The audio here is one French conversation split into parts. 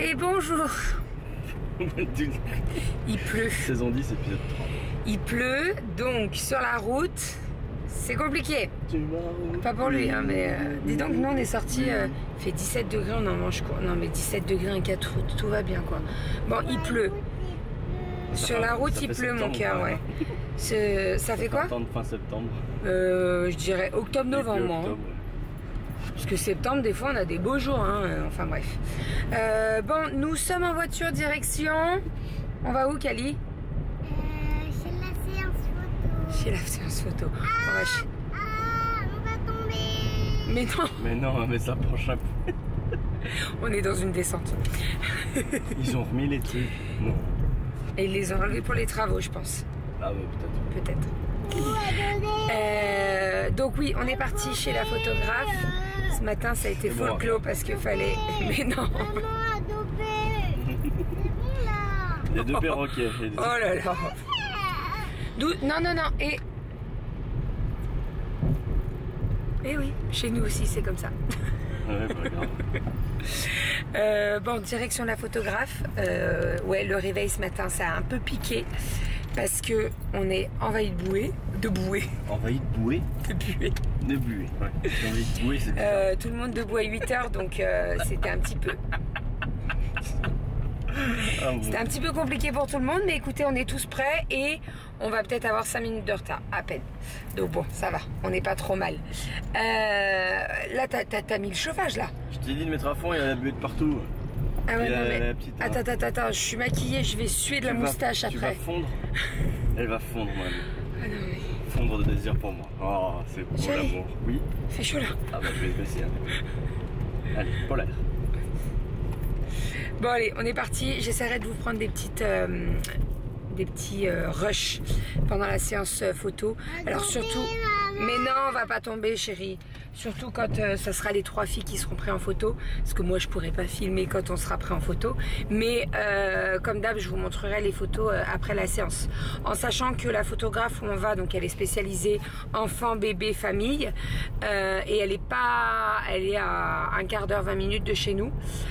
Et bonjour. Il pleut. Saison 10, épisode 3. Il pleut, donc sur la route, c'est compliqué. Pas pour lui, hein, mais dis donc, nous on est sortis, il fait 17 degrés, on en mange quoi? Non, mais 17 degrés en 4 routes, tout va bien quoi. Bon, il pleut. Sur la route, il pleut, mon cœur, ouais. Ça fait quoi? Fin septembre. Je dirais octobre-novembre, moi. Parce que septembre, des fois, on a des beaux jours, hein. Enfin bref. Bon, nous sommes en voiture, direction. On va où, Kali? Chez la séance photo. Chez la séance photo. On va tomber. Mais non. Mais non, mais ça penche un peu. On est dans une descente. Ils ont remis les trucs. Non. Et ils les ont enlevés pour les travaux, je pense. Ah ouais, peut-être. Peut-être. Donc oui, on est parti chez la photographe. Ce matin, ça a été full clos parce qu'il fallait... Mais non. Maman, adopé. C'est bon là. Il y a deux perroquets. Oh là là. Non, non, non. Et oui, chez nous aussi, c'est comme ça. Ouais, pas grave. Bon, direction la photographe. Ouais, le réveil ce matin, ça a un peu piqué. Parce que on est envahi de bouée. De bouée. Envahi de bouée. De buée. De buée, ouais. Envahi de bouée, c'est tout le monde debout à 8 h, donc c'était un petit peu... Ah, bon. C'était un petit peu compliqué pour tout le monde, mais écoutez, on est tous prêts et on va peut-être avoir 5 minutes de retard, à peine. Donc bon, ça va, on n'est pas trop mal. Là, t'as mis le chauffage, là. Je t'ai dit de mettre à fond, il y a la buée de partout. Ah ouais, Et non, mais... la petite, hein. Attends, je suis maquillée, je vais suer de la moustache après. Tu vas fondre. Elle va fondre, moi. Ah non, mais... Fondre de désir pour moi. Oh, c'est beau l'amour. Oui. Fait chaud là. Ah bah je vais baisser. Hein. Allez, polaire. Bon allez, on est parti. J'essaierai de vous prendre des petits rushs pendant la séance photo. Alors surtout... Mais non, on va pas tomber, chérie. Surtout quand ça sera les 3 filles qui seront prêtes en photo. Parce que moi, je pourrai pas filmer quand on sera prêt en photo. Mais comme d'hab, je vous montrerai les photos après la séance. En sachant que la photographe où on va, donc elle est spécialisée enfant, bébé, famille. Et elle est à un quart d'heure, 20 minutes de chez nous.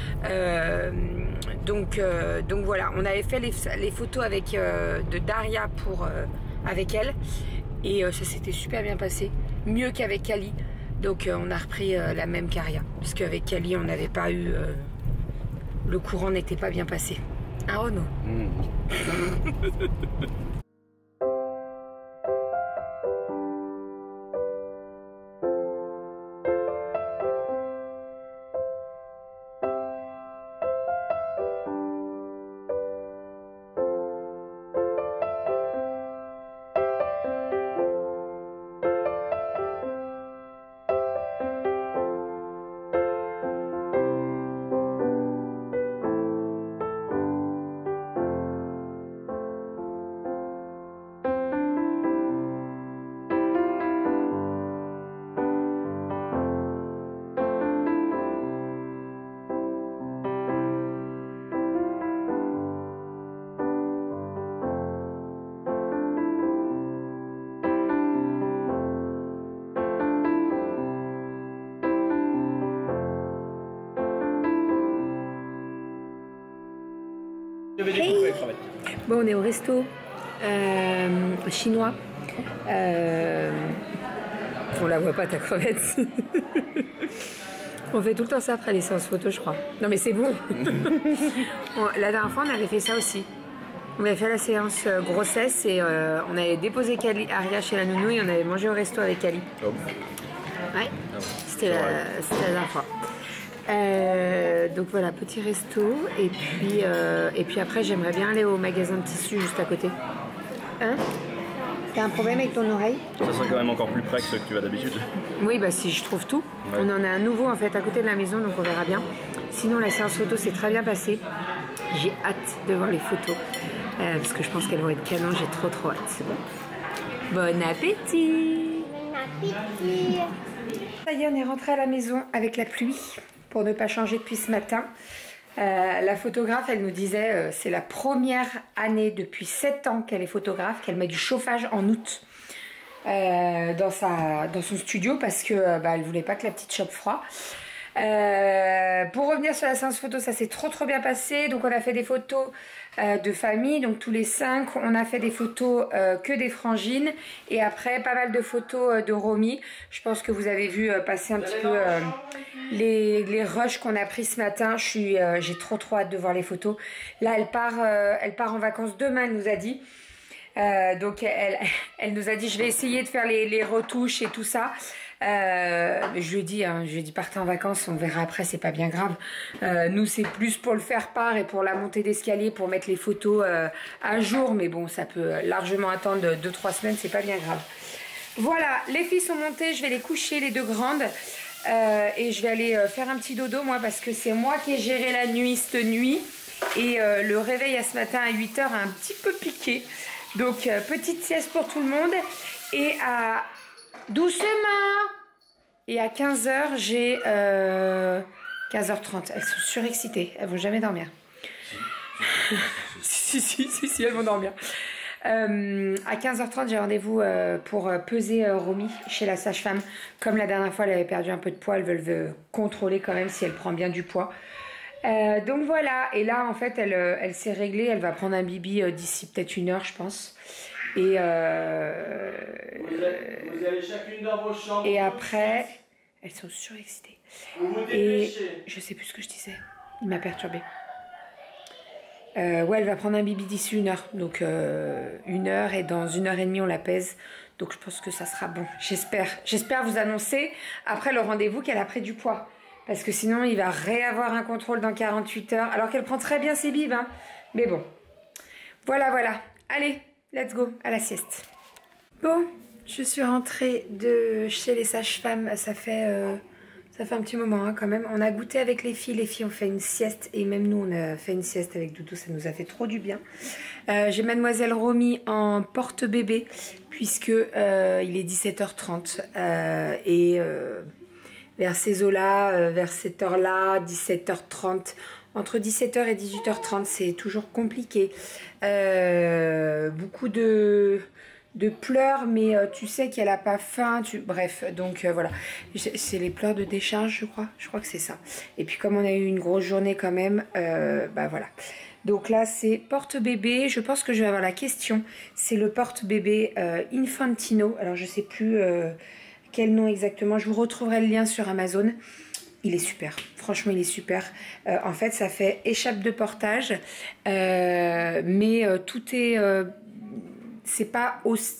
Donc voilà, on avait fait les photos avec de Daria avec elle. Et ça s'était super bien passé. Mieux qu'avec Kali. Donc on a repris la même carrière. Parce qu'avec Kali, on n'avait pas eu... le courant n'était pas bien passé. Hein, Renaud? Hey. Bon, on est au resto chinois. On la voit pas, ta crevette. On fait tout le temps ça après les séances photo, je crois. Non mais c'est bon. La dernière fois, on avait fait ça aussi. On avait fait la séance grossesse et on avait déposé Aria chez la nounou et on avait mangé au resto avec Kali. Oh. Ouais, c'était la dernière fois. Donc voilà, petit resto et puis après j'aimerais bien aller au magasin de tissus juste à côté. Hein? T'as un problème avec ton oreille? Ça sera quand même encore plus près que ce que tu as d'habitude. Oui, bah si je trouve tout. Ouais. On en a un nouveau en fait à côté de la maison, donc on verra bien. Sinon la séance photo s'est très bien passée. J'ai hâte de voir les photos parce que je pense qu'elles vont être canon. J'ai trop hâte. Bon appétit. Bon appétit. Ça y est, on est rentré à la maison avec la pluie pour ne pas changer depuis ce matin. La photographe, elle nous disait c'est la première année depuis 7 ans qu'elle est photographe, qu'elle met du chauffage en août dans son studio parce que elle voulait pas que la petite chope froid. Pour revenir sur la séance photo, ça s'est trop bien passé. Donc on a fait des photos de famille, donc tous les 5. On a fait des photos que des frangines. Et après, pas mal de photos de Romy. Je pense que vous avez vu passer un petit peu les rushs qu'on a pris ce matin. J'ai trop hâte de voir les photos. Là, elle part en vacances demain, elle nous a dit. Donc elle nous a dit, je vais essayer de faire les retouches et tout ça. Je lui ai dit partez en vacances, on verra après, c'est pas bien grave. Nous c'est plus pour le faire part et pour la montée d'escalier, pour mettre les photos à jour, mais bon, ça peut largement attendre 2-3 semaines, c'est pas bien grave. Voilà, les filles sont montées, je vais les coucher, les 2 grandes, et je vais aller faire un petit dodo moi, parce que c'est moi qui ai géré la nuit cette nuit, et le réveil à ce matin à 8 h a un petit peu piqué. Donc petite sieste pour tout le monde, et à doucement, et à 15 h j'ai 15h30. Elles sont surexcitées, elles vont jamais dormir. si, elles vont dormir. À 15h30 j'ai rendez-vous pour peser Romy chez la sage-femme. Comme la dernière fois elle avait perdu un peu de poids, elles veulent contrôler quand même si elle prend bien du poids. Donc voilà, et là en fait elle s'est réglée, elle va prendre un bibi d'ici peut-être 1 heure je pense. Et, vous allez chacune dans vos chambres. Et après, elles sont surexcitées. Et je sais plus ce que je disais, il m'a perturbée. Ouais, elle va prendre un bibi d'ici 1 heure, donc 1 heure, et dans 1 heure et demie on la pèse. Donc je pense que ça sera bon, j'espère vous annoncer après le rendez-vous qu'elle a pris du poids. Parce que sinon, il va réavoir un contrôle dans 48 heures. Alors qu'elle prend très bien ses bibes. Hein. Mais bon. Voilà. Allez, let's go à la sieste. Bon, je suis rentrée de chez les sages-femmes. Ça fait un petit moment hein, quand même. On a goûté avec les filles. Les filles ont fait une sieste. Et même nous, on a fait une sieste avec Doudou. Ça nous a fait trop du bien. J'ai mademoiselle Romy en porte-bébé. Puisque il est 17h30. Vers ces eaux-là, vers cette heure-là, 17h30, entre 17h et 18h30, c'est toujours compliqué. Beaucoup de pleurs, mais tu sais qu'elle n'a pas faim. Bref, donc voilà. C'est les pleurs de décharge, je crois. Je crois que c'est ça. Et puis comme on a eu une grosse journée quand même, bah voilà. Donc là, c'est porte-bébé. Je pense que je vais avoir la question. C'est le porte-bébé Infantino. Alors, je sais plus... quel nom exactement, je vous retrouverai le lien sur Amazon. Il est super, franchement il est super. En fait ça fait échappe de portage, mais tout est... c'est pas...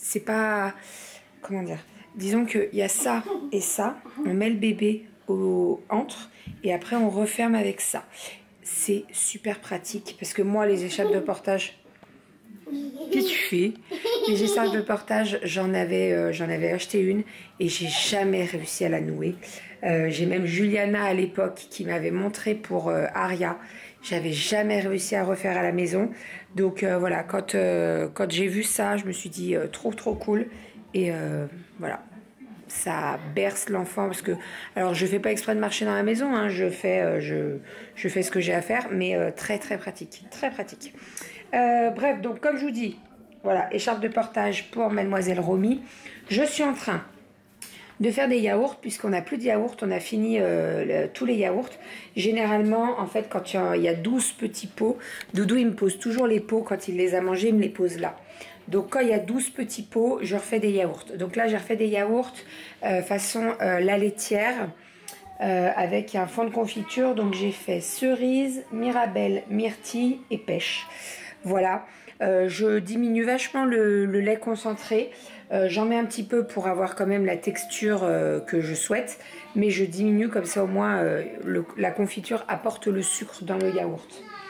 Comment dire, disons qu'il y a ça et ça, on met le bébé au entre et après on referme avec ça. C'est super pratique parce que moi les échappes de portage... Qu'est-ce que tu fais? Les échappes de portage, j'en avais acheté une et j'ai jamais réussi à la nouer. J'ai même Juliana à l'époque qui m'avait montré pour Aria. J'avais jamais réussi à refaire à la maison. Donc voilà, quand j'ai vu ça, je me suis dit trop cool. Et voilà, ça berce l'enfant parce que... Alors je fais pas exprès de marcher dans la maison, hein, je fais ce que j'ai à faire, mais très pratique, très pratique. Bref, donc comme je vous dis, voilà, écharpe de portage pour mademoiselle Romy. Je suis en train de faire des yaourts, puisqu'on n'a plus de yaourts, on a fini tous les yaourts. Généralement, en fait, quand il y a 12 petits pots, Doudou, il me pose toujours les pots, quand il les a mangés, il me les pose là. Donc quand il y a 12 petits pots, je refais des yaourts. Donc là, j'ai refait des yaourts façon la laitière, avec un fond de confiture. Donc j'ai fait cerise, mirabelle, myrtille et pêche. Voilà, je diminue vachement le lait concentré. J'en mets un petit peu pour avoir quand même la texture que je souhaite. Mais je diminue comme ça au moins la confiture apporte le sucre dans le yaourt.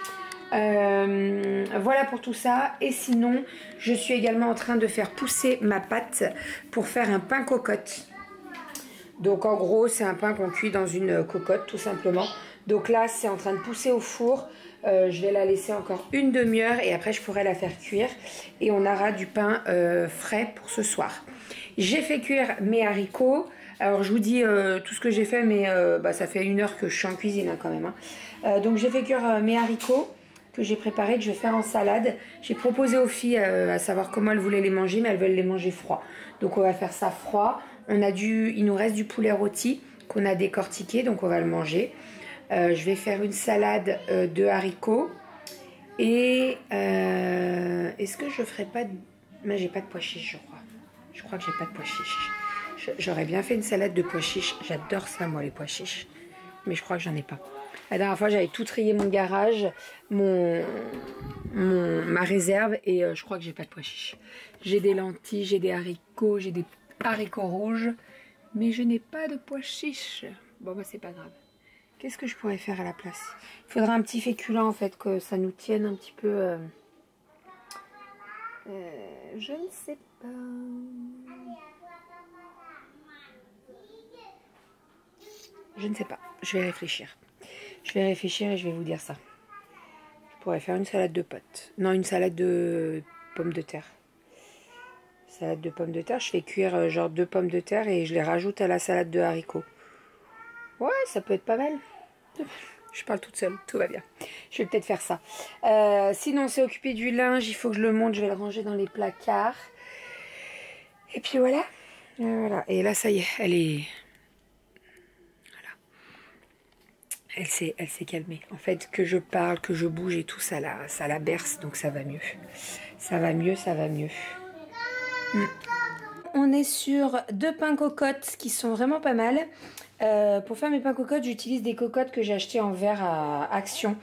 Voilà pour tout ça. Et sinon, je suis également en train de faire pousser ma pâte pour faire un pain cocotte. Donc en gros, c'est un pain qu'on cuit dans une cocotte tout simplement. Donc là, c'est en train de pousser au four. Je vais la laisser encore une demi-heure et après je pourrai la faire cuire. Et on aura du pain frais pour ce soir. J'ai fait cuire mes haricots. Alors je vous dis tout ce que j'ai fait, mais ça fait 1 heure que je suis en cuisine hein, quand même. Hein. Donc j'ai fait cuire mes haricots que j'ai préparés, que je vais faire en salade. J'ai proposé aux filles à savoir comment elles voulaient les manger, mais elles veulent les manger froids. Donc on va faire ça froid. Il nous reste du poulet rôti qu'on a décortiqué, donc on va le manger. Je vais faire une salade de haricots. Et est-ce que je ferai pas de... Mais j'ai pas de pois chiches, je crois. Je crois que j'ai pas de pois chiches. J'aurais bien fait une salade de pois chiches. J'adore ça, moi, les pois chiches. Mais je crois que j'en ai pas. La dernière fois, j'avais tout trié mon garage, ma réserve, et je crois que j'ai pas de pois chiches. J'ai des lentilles, j'ai des haricots, j'ai des haricots rouges, mais je n'ai pas de pois chiches. Bon, bah, c'est pas grave. Qu'est-ce que je pourrais faire à la place? Il faudra un petit féculent, en fait, que ça nous tienne un petit peu... je ne sais pas... Je ne sais pas. Je vais réfléchir. Je vais réfléchir et je vais vous dire ça. Je pourrais faire une salade de potes. Non, une salade de pommes de terre. Salade de pommes de terre. Je fais cuire genre 2 pommes de terre et je les rajoute à la salade de haricots. Ouais, ça peut être pas mal. Je parle toute seule. Tout va bien. Je vais peut-être faire ça. Sinon, c'est occupé du linge. Il faut que je le monte. Je vais le ranger dans les placards. Et puis voilà. Voilà. Et là, ça y est. Elle est... Elle s'est calmée. En fait, que je parle, que je bouge et tout, ça la berce, donc ça va mieux. Ça va mieux, ça va mieux. On est sur 2 pains cocottes qui sont vraiment pas mal. Pour faire mes pains cocottes, j'utilise des cocottes que j'ai achetées en verre à Action.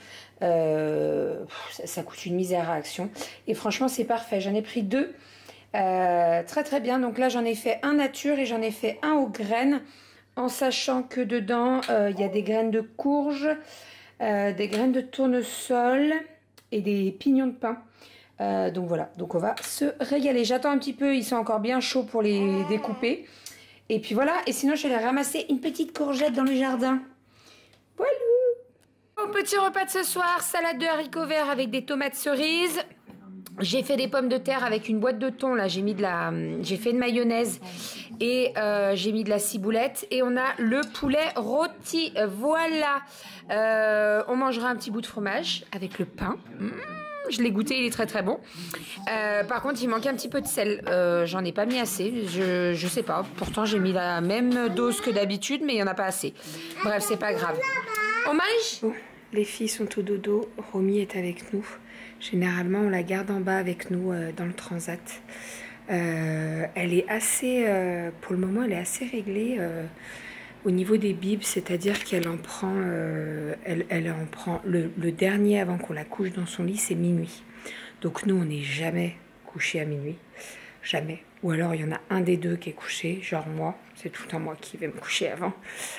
Ça coûte une misère à Action. Et franchement, c'est parfait. J'en ai pris 2. Très très bien. Donc là, j'en ai fait un nature et j'en ai fait un aux graines. En sachant que dedans, il y a des graines de courge, des graines de tournesol et des pignons de pain. Donc voilà, donc on va se régaler. J'attends un petit peu, ils sont encore bien chauds pour les découper. Et puis voilà, et sinon je vais aller ramasser une petite courgette dans le jardin. Voilà. Mon petit repas de ce soir, salade de haricots verts avec des tomates cerises. J'ai fait des pommes de terre avec une boîte de thon. Là, j'ai fait une mayonnaise et j'ai mis de la ciboulette. Et on a le poulet rôti. Voilà. On mangera un petit bout de fromage avec le pain. Je l'ai goûté, il est très très bon. Par contre, il manque un petit peu de sel. J'en ai pas mis assez. Je sais pas. Pourtant, j'ai mis la même dose que d'habitude, mais il y en a pas assez. Bref, c'est pas grave. On mange? Bon, les filles sont au dodo. Romy est avec nous. Généralement, on la garde en bas avec nous dans le transat. Elle est assez, pour le moment, elle est assez réglée au niveau des bibs, c'est-à-dire qu'elle en prend, elle en prend le dernier avant qu'on la couche dans son lit, c'est minuit. Donc nous, on n'est jamais couché à minuit, jamais. Ou alors il y en a un des deux qui est couché, genre moi, c'est tout le temps moi qui vais me coucher avant.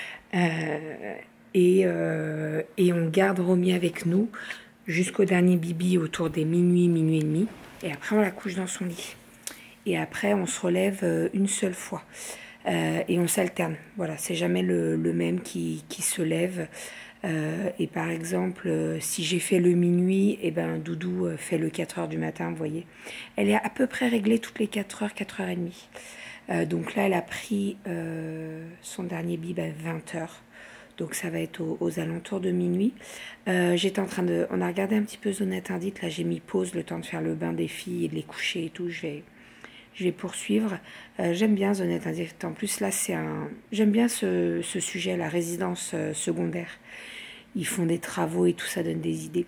Et on garde Romy avec nous jusqu'au dernier bibi autour des minuit, minuit et demi. Et après, on la couche dans son lit. Et après, on se relève une seule fois. Et on s'alterne. Voilà, c'est jamais le même qui se lève. Et par exemple, si j'ai fait le minuit, et ben Doudou fait le 4h du matin, vous voyez. Elle est à peu près réglée toutes les 4h, 4h30. Donc là, elle a pris son dernier bib à 20h. Donc ça va être aux alentours de minuit. J'étais en train de... On a regardé un petit peu Zone Interdite. Là, j'ai mis pause, le temps de faire le bain des filles et de les coucher et tout. Je vais poursuivre. J'aime bien Zone Interdite. En plus, là, c'est un... J'aime bien ce sujet, la résidence secondaire. Ils font des travaux et tout, ça donne des idées.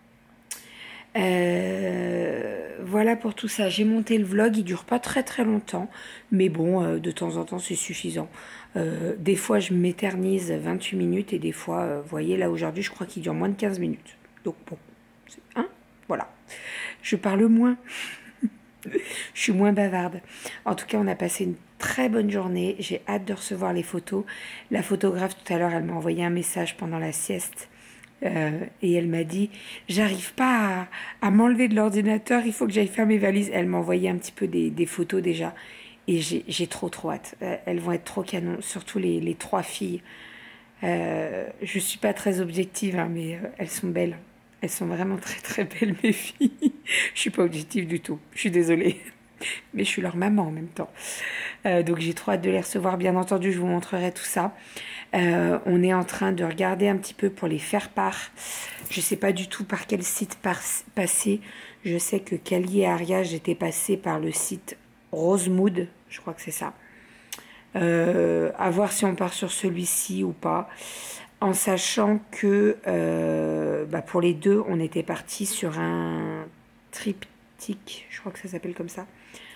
Voilà pour tout ça. J'ai monté le vlog, il dure pas très très longtemps, mais bon, de temps en temps c'est suffisant. Des fois je m'éternise 28 minutes et des fois, vous voyez là aujourd'hui je crois qu'il dure moins de 15 minutes. Donc bon, hein, voilà. Je parle moins, je suis moins bavarde. En tout cas on a passé une très bonne journée, j'ai hâte de recevoir les photos. La photographe tout à l'heure elle m'a envoyé un message pendant la sieste. Et elle m'a dit j'arrive pas à m'enlever de l'ordinateur, il faut que j'aille faire mes valises. Elle m'a envoyé un petit peu des photos déjà et j'ai trop hâte. Elles vont être trop canon, surtout les 3 filles. Je suis pas très objective hein, mais elles sont belles, elles sont vraiment très très belles mes filles. Je suis pas objective du tout, je suis désolée, mais je suis leur maman en même temps. Donc j'ai trop hâte de les recevoir, bien entendu je vous montrerai tout ça. On est en train de regarder un petit peu pour les faire part. Je sais pas du tout par quel site passer. Je sais que Cali et Aria, j'étais passée par le site Rosemood, je crois que c'est ça. À voir si on part sur celui-ci ou pas. En sachant que pour les deux, on était parti sur un triptyque. Je crois que ça s'appelle comme ça.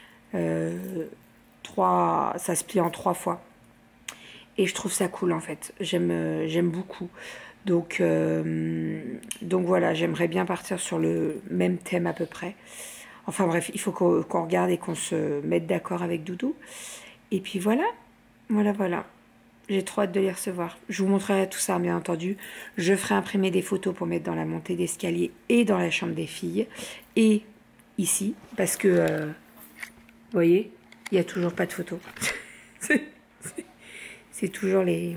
Ça se plie en 3 fois. Et je trouve ça cool en fait. J'aime beaucoup. Donc voilà, j'aimerais bien partir sur le même thème à peu près. Enfin bref, il faut qu'on regarde et qu'on se mette d'accord avec Doudou. Et puis voilà. Voilà. J'ai trop hâte de les recevoir. Je vous montrerai tout ça, bien entendu. Je ferai imprimer des photos pour mettre dans la montée d'escalier et dans la chambre des filles. Et ici, parce que, vous voyez, il n'y a toujours pas de photos. C'est toujours les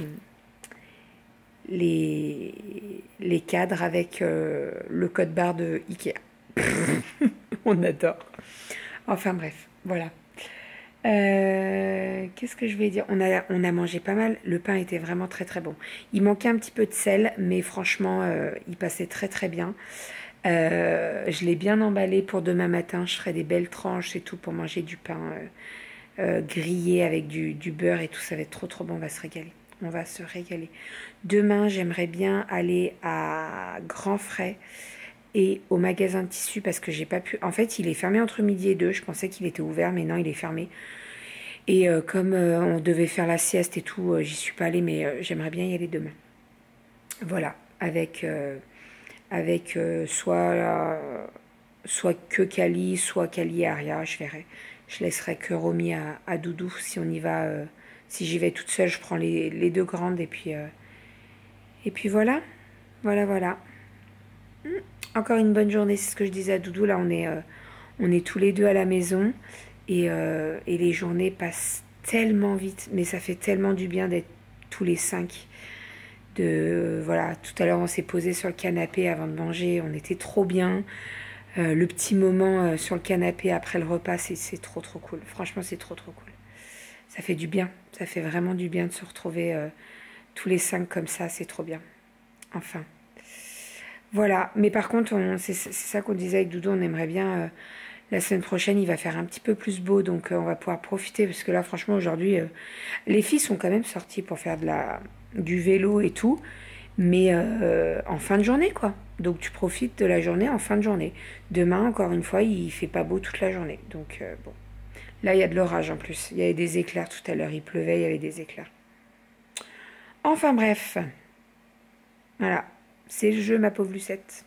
cadres avec le code barre de Ikea. On adore. Enfin bref, voilà. Qu'est-ce que je vais dire? On a mangé pas mal. Le pain était vraiment très très bon. Il manquait un petit peu de sel, mais franchement, il passait très très bien. Je l'ai bien emballé pour demain matin. Je ferai des belles tranches et tout pour manger du pain grillé avec du beurre et tout. Ça va être trop trop bon. On va se régaler. On va se régaler. Demain, j'aimerais bien aller à Grand Frais et au magasin de tissus parce que j'ai pas pu. En fait, il est fermé entre midi et 2. Je pensais qu'il était ouvert, mais non, il est fermé. Et comme on devait faire la sieste et tout, j'y suis pas allée, mais j'aimerais bien y aller demain. Voilà, avec soit que Kali, soit Kali et Aria, je verrai. Je laisserai que Romy à Doudou si on y va. Si j'y vais toute seule, je prends les 2 grandes et puis voilà. Voilà. Encore une bonne journée, c'est ce que je disais à Doudou. Là, on est tous les deux à la maison et les journées passent tellement vite, mais ça fait tellement du bien d'être tous les 5. Voilà, tout à l'heure, on s'est posé sur le canapé avant de manger, on était trop bien. Le petit moment sur le canapé après le repas, c'est trop trop cool. Franchement, c'est trop trop cool. Ça fait du bien, ça fait vraiment du bien de se retrouver tous les 5 comme ça, c'est trop bien. Enfin. Voilà, mais par contre, c'est ça qu'on disait avec Doudou, on aimerait bien, la semaine prochaine, il va faire un petit peu plus beau, donc on va pouvoir profiter, parce que là, franchement, aujourd'hui, les filles sont quand même sorties pour faire du vélo et tout, mais en fin de journée, quoi. Donc tu profites de la journée en fin de journée. Demain, encore une fois, il fait pas beau toute la journée, donc bon. Là, il y a de l'orage en plus, il y avait des éclairs tout à l'heure, il pleuvait, il y avait des éclairs. Enfin bref, voilà. C'est le jeu, ma pauvre Lucette.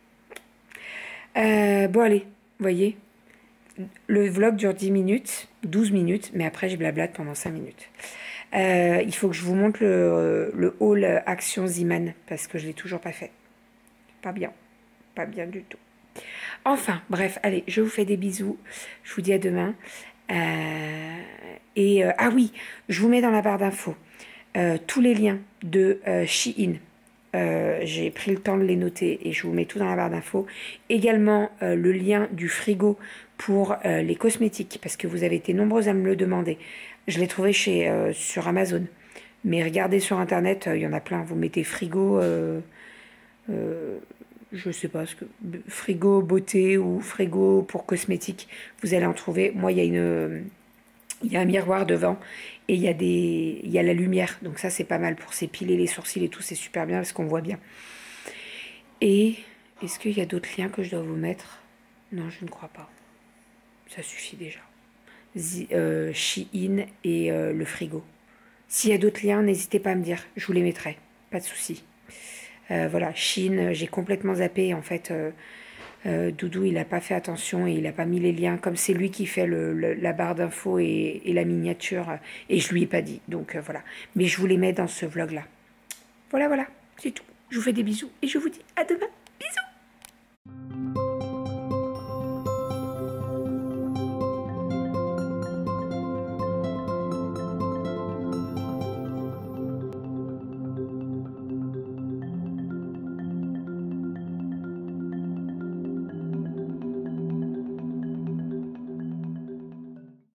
Bon, allez, voyez. Le vlog dure 10 minutes, 12 minutes, mais après, je blablate pendant 5 minutes. Il faut que je vous montre le haul Action Ziman, parce que je ne l'ai toujours pas fait. Pas bien du tout. Enfin, bref, allez, je vous fais des bisous. Je vous dis à demain. Ah oui, je vous mets dans la barre d'infos tous les liens de Shein. J'ai pris le temps de les noter et je vous mets tout dans la barre d'infos. Également le lien du frigo pour les cosmétiques, parce que vous avez été nombreux à me le demander. Je l'ai trouvé sur Amazon, mais regardez sur internet, il y en a plein. Vous mettez frigo, je sais pas, frigo beauté ou frigo pour cosmétiques, vous allez en trouver. Moi, il y a un miroir devant et il y a la lumière. Donc ça, c'est pas mal pour s'épiler les sourcils et tout. C'est super bien parce qu'on voit bien. Et est-ce qu'il y a d'autres liens que je dois vous mettre? Non, je ne crois pas. Ça suffit déjà. Shein et le frigo. S'il y a d'autres liens, n'hésitez pas à me dire. Je vous les mettrai. Pas de souci. Voilà, Shein, j'ai complètement zappé. En fait, Doudou, il n'a pas fait attention et il n'a pas mis les liens. Comme c'est lui qui fait la barre d'infos et la miniature, et je lui ai pas dit. Donc voilà. Mais je vous les mets dans ce vlog-là. Voilà, c'est tout. Je vous fais des bisous et je vous dis à demain. Bisous.